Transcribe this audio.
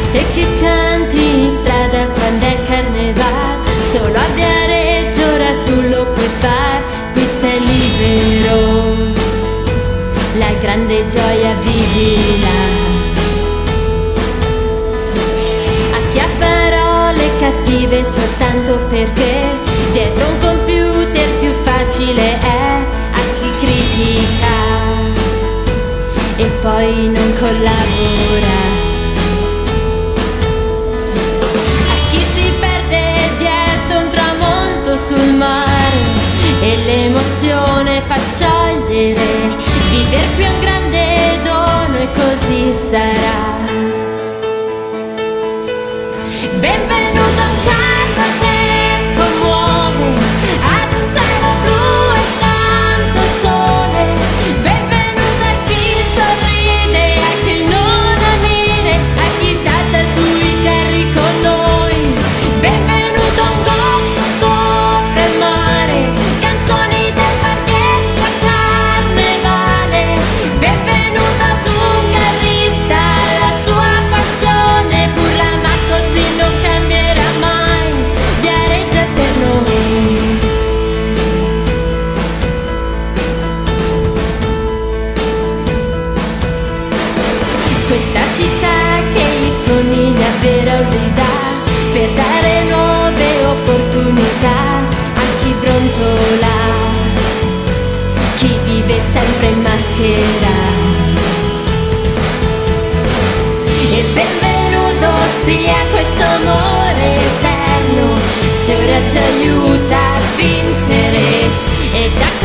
Te che canti in strada quando è carnevale, solo a Viareggio ora tu lo puoi fare, qui sei libero, la grande gioia vivila. A chi ha parole cattive soltanto perché dietro un computer più facile è, a chi critica e poi non collabora, sul mare e l'emozione fa sciogliere, viver qui è un grande dono e così sarà. Benvenuto a un carro che commuove, ad un cielo blu e tanto sole, benvenuto a chi sorride, a chi non ammira, a chi salta sui carri con noi, benvenuto a un gonfio sopra il mare, canzoni del parchetto a carnevale, benvenuto ad un carrista, la sua passione burla ma così non cambierà mai, Viareggio è per noi. Questa città che gli sogni la vera unità, per dare nuove opportunità a chi brontola, chi vive sempre in maschera. E benvenuto sia questo amore eterno, se ora ci aiuta a vincere e da